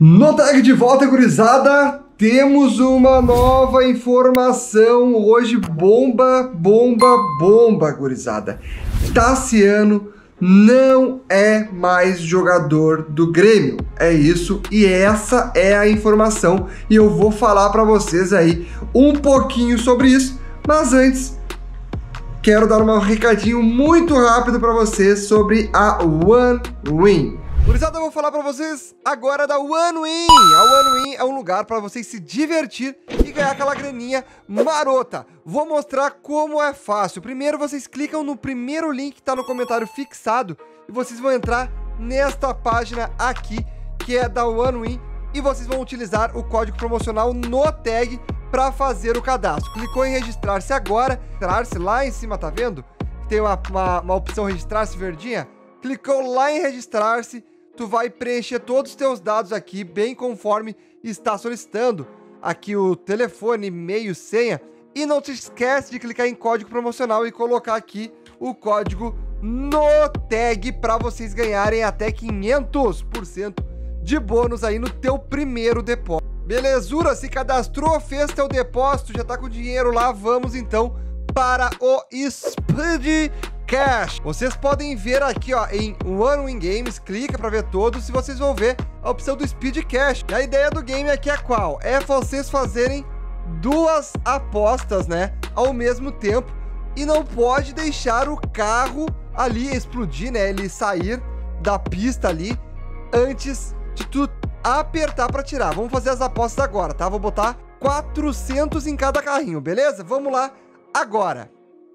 No tag de volta, gurizada, temos uma nova informação. Hoje, bomba, gurizada. Tassiano não é mais jogador do Grêmio. É isso, e essa é a informação. E eu vou falar para vocês aí um pouquinho sobre isso. Mas antes, quero dar um recadinho muito rápido para vocês sobre a OneWin. Gurizada, eu vou falar pra vocês agora da OneWin. A OneWin é um lugar pra vocês se divertir e ganhar aquela graninha marota. Vou mostrar como é fácil. Primeiro, vocês clicam no primeiro link que tá no comentário fixado e vocês vão entrar nesta página aqui, que é da OneWin, e vocês vão utilizar o código promocional no tag pra fazer o cadastro. Clicou em registrar-se agora, registrar-se lá em cima, tá vendo? Tem uma opção registrar-se verdinha. Clicou lá em registrar-se. Tu vai preencher todos os teus dados aqui, bem conforme está solicitando. Aqui o telefone, e-mail, senha. E não te esquece de clicar em código promocional e colocar aqui o código no tag para vocês ganharem até 500% de bônus aí no teu primeiro depósito. Belezura? Se cadastrou, fez teu depósito, já tá com dinheiro lá, vamos então para o Speed Cash. Vocês podem ver aqui, ó, em OneWin Games, clica para ver todos e vocês vão ver a opção do Speed Cash. E a ideia do game aqui é qual? É vocês fazerem duas apostas, né, ao mesmo tempo, e não pode deixar o carro ali explodir, né, ele sair da pista ali antes de tu apertar para tirar. Vamos fazer as apostas agora, tá? Vou botar 400 em cada carrinho, beleza? Vamos lá agora.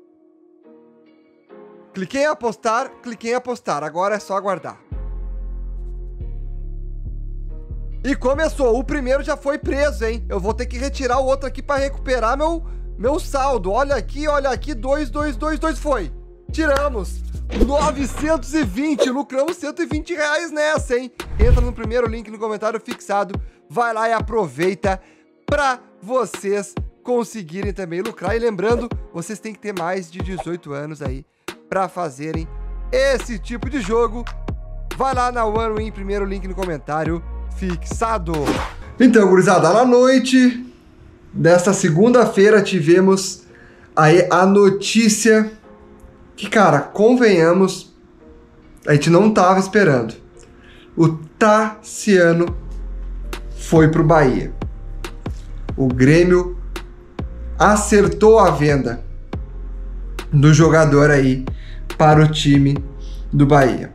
Cliquei em apostar, agora é só aguardar. E começou, o primeiro já foi preso, hein? Eu vou ter que retirar o outro aqui para recuperar meu saldo. Olha aqui, 2, foi. Tiramos 920, lucramos 120 reais nessa, hein? Entra no primeiro link no comentário fixado, vai lá e aproveita para vocês conseguirem também lucrar. E lembrando, vocês têm que ter mais de 18 anos aí para fazerem esse tipo de jogo. Vai lá na OneWin, primeiro link no comentário fixado. Então, gurizada, na noite desta segunda-feira tivemos aí a notícia que, cara, convenhamos, a gente não tava esperando. O Tassiano foi pro Bahia. O Grêmio acertou a venda do jogador aí para o time do Bahia.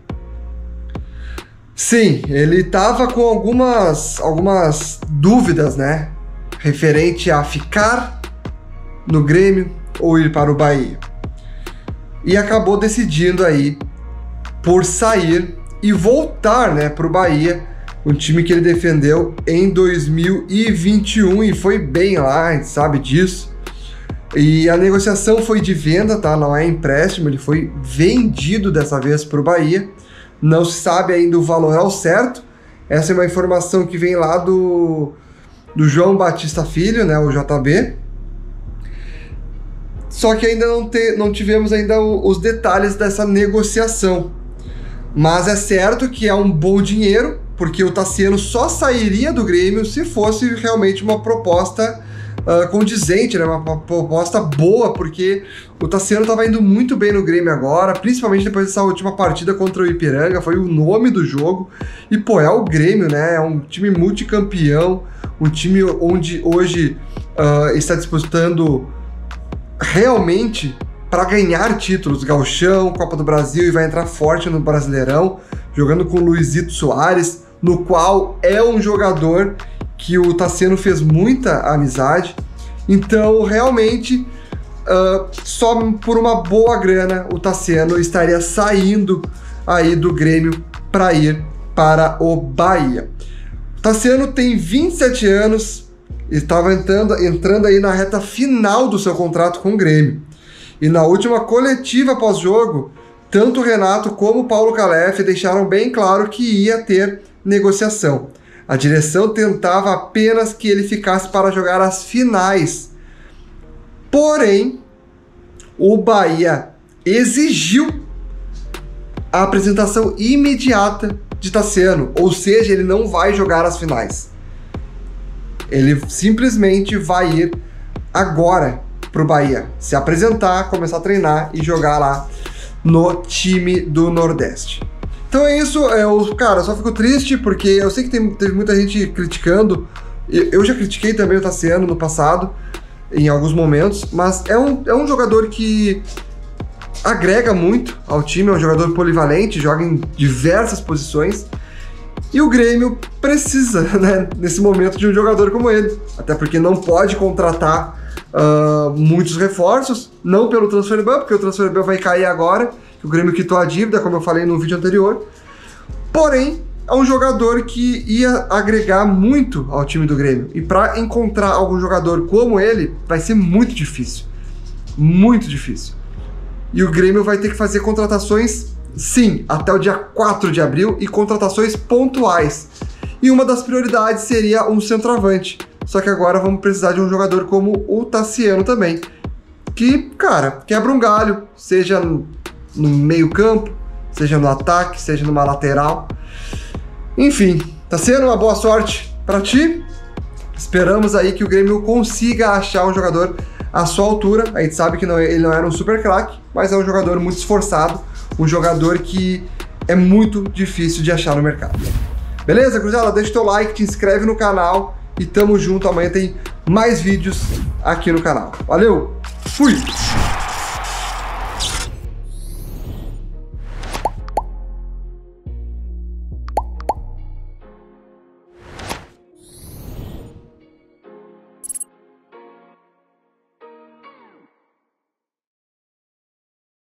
Sim, ele tava com algumas dúvidas, né, referente a ficar no Grêmio ou ir para o Bahia. E acabou decidindo aí por sair e voltar, né, para o Bahia, um time que ele defendeu em 2021 e foi bem lá, a gente sabe disso. E a negociação foi de venda, tá? Não é empréstimo, ele foi vendido dessa vez para o Bahia. Não se sabe ainda o valor ao certo. Essa é uma informação que vem lá do João Batista Filho, né? O JB. Só que ainda não tivemos ainda os detalhes dessa negociação. Mas é certo que é um bom dinheiro, porque o Tassiano só sairia do Grêmio se fosse realmente uma proposta condizente, né? Uma proposta boa, porque o Tassiano estava indo muito bem no Grêmio agora, principalmente depois dessa última partida contra o Ipiranga, foi o nome do jogo, e pô, é o Grêmio, né? É um time multicampeão, um time onde hoje está disputando realmente para ganhar títulos, Gauchão, Copa do Brasil, e vai entrar forte no Brasileirão, jogando com o Luizito Soares, no qual é um jogador que o Tassiano fez muita amizade. Então, realmente, só por uma boa grana, o Tassiano estaria saindo aí do Grêmio para ir para o Bahia. O Tassiano tem 27 anos, estava entrando aí na reta final do seu contrato com o Grêmio. E na última coletiva pós-jogo, tanto o Renato como o Paulo Calef deixaram bem claro que ia ter negociação. A direção tentava apenas que ele ficasse para jogar as finais. Porém, o Bahia exigiu a apresentação imediata de Tassiano, ou seja, ele não vai jogar as finais. Ele simplesmente vai ir agora pro Bahia, se apresentar, começar a treinar e jogar lá no time do Nordeste. Então é isso, cara, eu só fico triste porque eu sei que teve muita gente criticando, eu já critiquei também o Tassiano no passado, em alguns momentos, mas é um jogador que agrega muito ao time, é um jogador polivalente, joga em diversas posições, e o Grêmio precisa, né, nesse momento, de um jogador como ele, até porque não pode contratar muitos reforços, não pelo transfer ban, porque o transfer ban vai cair agora, que o Grêmio quitou a dívida, como eu falei no vídeo anterior, porém, é um jogador que ia agregar muito ao time do Grêmio, e para encontrar algum jogador como ele, vai ser muito difícil, muito difícil. E o Grêmio vai ter que fazer contratações, sim, até o dia 4 de abril, e contratações pontuais. E uma das prioridades seria um centroavante. Só que agora vamos precisar de um jogador como o Tassiano também. Que, cara, quebra um galho, seja no meio campo, seja no ataque, seja numa lateral. Enfim, Tassiano, uma boa sorte para ti. Esperamos aí que o Grêmio consiga achar um jogador à sua altura. A gente sabe que ele não era um super craque, mas é um jogador muito esforçado, um jogador que é muito difícil de achar no mercado. Beleza, cruzada? Deixa o teu like, te inscreve no canal e tamo junto. Amanhã tem mais vídeos aqui no canal. Valeu, fui!